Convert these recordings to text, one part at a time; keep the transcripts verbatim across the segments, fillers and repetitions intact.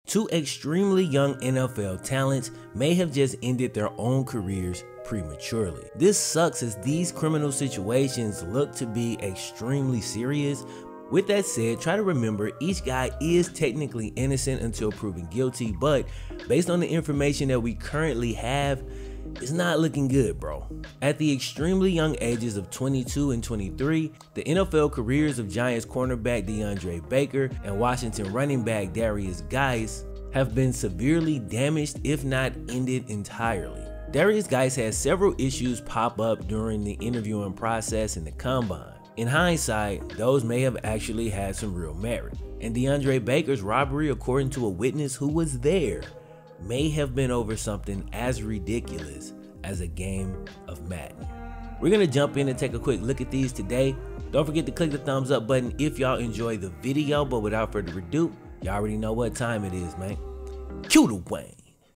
Two extremely young N F L talents may have just ended their own careers prematurely. This sucks as these criminal situations look to be extremely serious. With that said, try to remember each guy is technically innocent until proven guilty, but based on the information that we currently have, it's not looking good, bro. At the extremely young ages of twenty-two and twenty-three, the N F L careers of Giants cornerback DeAndre Baker and Washington running back Derrius Guice have been severely damaged, if not ended entirely. Derrius Guice had several issues pop up during the interviewing process in the combine. In hindsight, those may have actually had some real merit. And DeAndre Baker's robbery, according to a witness who was there, may have been over something as ridiculous as a game of Madden. We're gonna jump in and take a quick look at these today. Don't forget to click the thumbs up button if y'all enjoy the video, but without further ado, y'all already know what time it is, man. Cue the Wayne.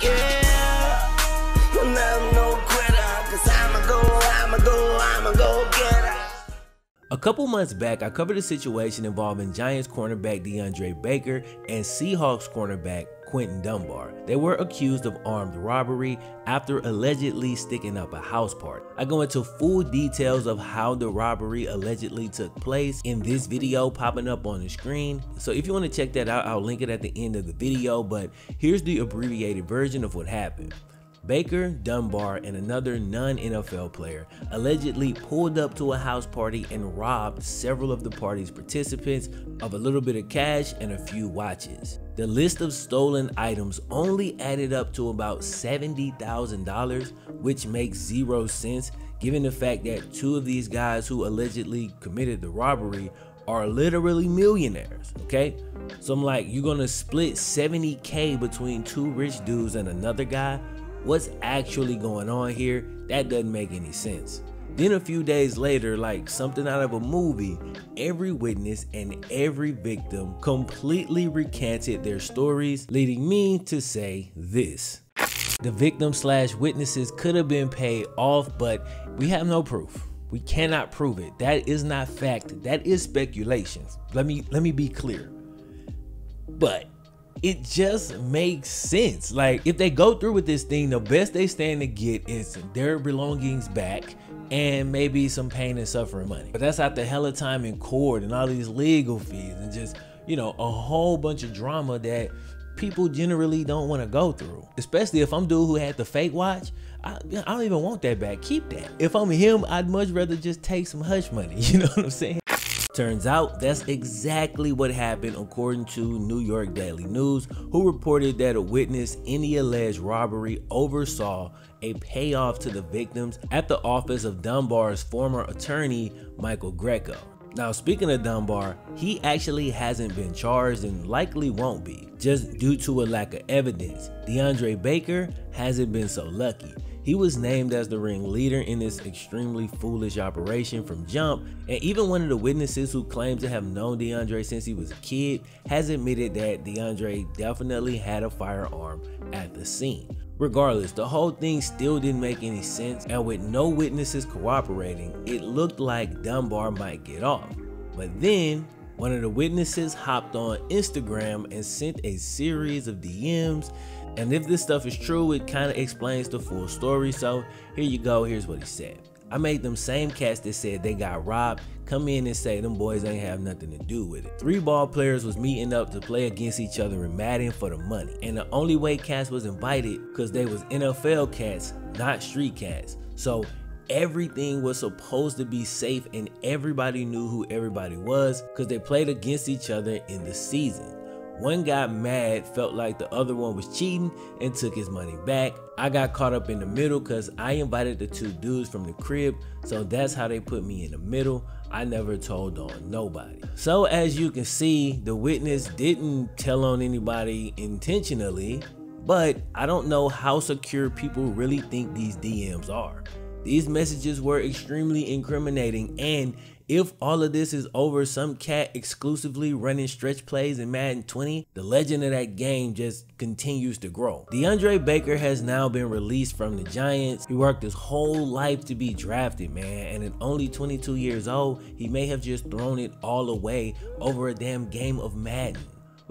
Yeah, you'll never know quitter, 'cause I'ma go, I'ma go, I'ma go get it. A couple months back, I covered a situation involving Giants cornerback DeAndre Baker and Seahawks cornerback Quentin Dunbar. They were accused of armed robbery after allegedly sticking up a house party. I go into full details of how the robbery allegedly took place in this video popping up on the screen. So if you want to check that out, I'll link it at the end of the video, but here's the abbreviated version of what happened. Baker, Dunbar, and another non-N F L player allegedly pulled up to a house party and robbed several of the party's participants of a little bit of cash and a few watches. The list of stolen items only added up to about seventy thousand dollars, which makes zero sense given the fact that two of these guys who allegedly committed the robbery are literally millionaires, okay? So I'm like, you're gonna split seventy K between two rich dudes and another guy? What's actually going on here? That doesn't make any sense. Then a few days later, like something out of a movie, every witness and every victim completely recanted their stories, leading me to say this. The victim slash witnesses could have been paid off, but we have no proof. We cannot prove it. That is not fact. That is speculation. Let me let me be clear. But it just makes sense. Like, if they go through with this thing, the best they stand to get is their belongings back and maybe some pain and suffering money. But that's after hella time in court and all these legal fees and just, you know, a whole bunch of drama that people generally don't want to go through. Especially if I'm dude who had the fake watch. I, I don't even want that back. Keep that. If I'm him, I'd much rather just take some hush money. You know what I'm saying? Turns out that's exactly what happened, according to New York Daily News, who reported that a witness in the alleged robbery oversaw a payoff to the victims at the office of Dunbar's former attorney, Michael Greco. Now, speaking of Dunbar, he actually hasn't been charged and likely won't be, just due to a lack of evidence. DeAndre Baker hasn't been so lucky. He was named as the ringleader in this extremely foolish operation from jump, and even one of the witnesses who claims to have known DeAndre since he was a kid has admitted that DeAndre definitely had a firearm at the scene. Regardless, the whole thing still didn't make any sense, and with no witnesses cooperating, it looked like Dunbar might get off. But then, one of the witnesses hopped on Instagram and sent a series of D Ms. And if this stuff is true, it kind of explains the full story. So here you go, here's what he said. I made them same cats that said they got robbed come in and say them boys ain't have nothing to do with it. Three ball players was meeting up to play against each other in Madden for the money. And the only way cats was invited because they was N F L cats, not street cats. So everything was supposed to be safe and everybody knew who everybody was because they played against each other in the season. One got mad, felt like the other one was cheating, and took his money back. I got caught up in the middle because I invited the two dudes from the crib, so that's how they put me in the middle. I never told on nobody. So as you can see, the witness didn't tell on anybody intentionally, but I don't know how secure people really think these D Ms are. These messages were extremely incriminating, and if all of this is over some cat exclusively running stretch plays in Madden twenty, the legend of that game just continues to grow. DeAndre Baker has now been released from the Giants. He worked his whole life to be drafted, man, and at only twenty-two years old, he may have just thrown it all away over a damn game of Madden.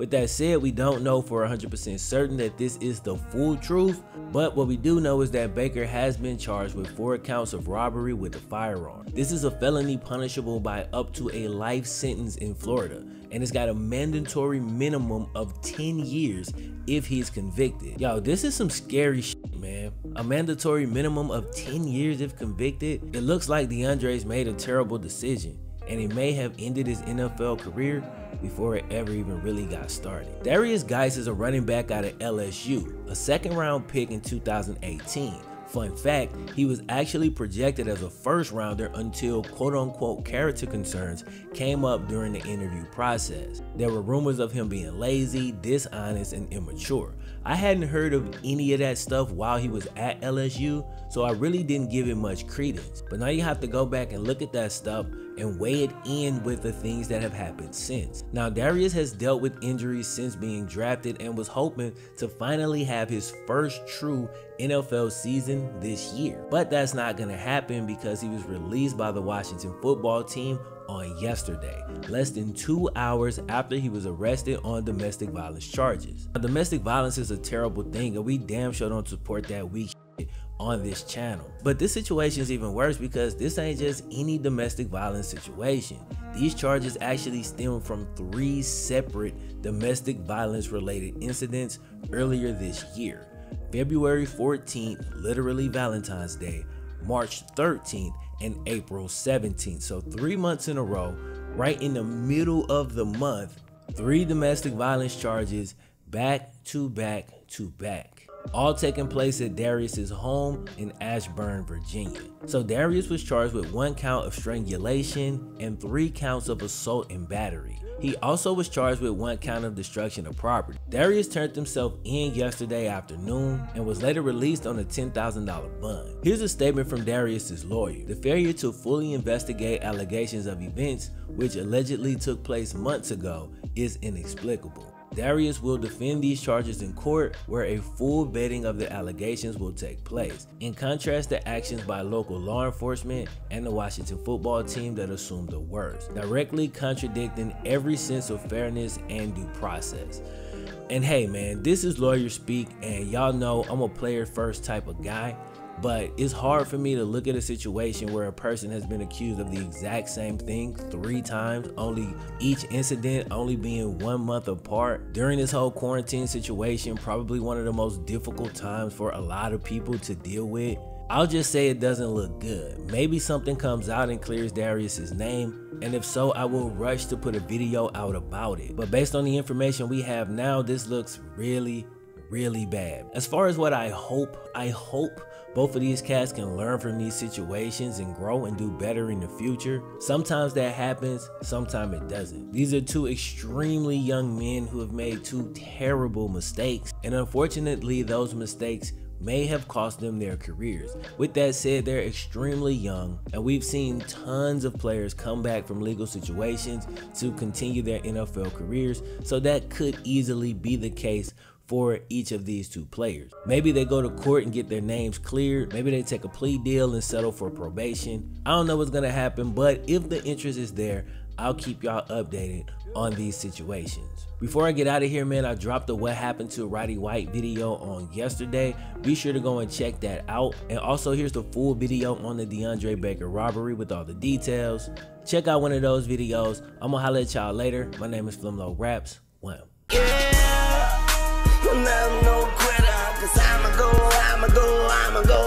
With that said, we don't know for one hundred percent certain that this is the full truth, but what we do know is that Baker has been charged with four counts of robbery with a firearm. This is a felony punishable by up to a life sentence in Florida, and it's got a mandatory minimum of ten years if he's convicted. Yo, this is some scary shit, man. A mandatory minimum of ten years if convicted. It looks like DeAndre's made a terrible decision, and he may have ended his N F L career before it ever even really got started. Derrius Guice is a running back out of L S U, a second round pick in two thousand eighteen. Fun fact, he was actually projected as a first rounder until quote unquote character concerns came up during the interview process. There were rumors of him being lazy, dishonest, and immature. I hadn't heard of any of that stuff while he was at L S U, so I really didn't give it much credence. But now you have to go back and look at that stuff and weigh it in with the things that have happened since. Now, Derrius has dealt with injuries since being drafted and was hoping to finally have his first true N F L season this year. But that's not gonna happen because he was released by the Washington football team on yesterday, less than two hours after he was arrested on domestic violence charges. Now, domestic violence is a terrible thing, and we damn sure don't support that weak shit on this channel. But this situation is even worse because this ain't just any domestic violence situation. These charges actually stem from three separate domestic violence related incidents earlier this year. February fourteenth, literally Valentine's Day, March thirteenth, and April seventeenth. So three months in a row, right in the middle of the month, three domestic violence charges back to back to back, all taking place at Derrius's home in Ashburn, Virginia. So Derrius was charged with one count of strangulation and three counts of assault and battery. He also was charged with one count of destruction of property. Derrius turned himself in yesterday afternoon and was later released on a ten thousand dollar bond. Here's a statement from Derrius's lawyer. The failure to fully investigate allegations of events which allegedly took place months ago is inexplicable. Derrius will defend these charges in court, where a full vetting of the allegations will take place, in contrast to actions by local law enforcement and the Washington football team that assumed the worst, directly contradicting every sense of fairness and due process. And hey man, this is lawyer speak, and y'all know I'm a player first type of guy. But it's hard for me to look at a situation where a person has been accused of the exact same thing three times, only each incident only being one month apart. During this whole quarantine situation, probably one of the most difficult times for a lot of people to deal with. I'll just say it doesn't look good. Maybe something comes out and clears Derrius's name, and if so, I will rush to put a video out about it. But based on the information we have now, this looks really, really bad. As far as what I hope, I hope both of these cats can learn from these situations and grow and do better in the future. Sometimes that happens, sometimes it doesn't. These are two extremely young men who have made two terrible mistakes, and unfortunately those mistakes may have cost them their careers. With that said, they're extremely young, and we've seen tons of players come back from legal situations to continue their N F L careers, so that could easily be the case for each of these two players. Maybe they go to court and get their names cleared. Maybe they take a plea deal and settle for probation. I don't know what's gonna happen, but if the interest is there, I'll keep y'all updated on these situations. Before I get out of here, man, I dropped the What Happened to Roddy White video on yesterday. Be sure to go and check that out. And also, here's the full video on the DeAndre Baker robbery with all the details. Check out one of those videos. I'm gonna holler at y'all later. My name is FlemLo Raps. Wham. Yeah, I'm no quitter, cause I'ma go, I'ma go, I'ma go.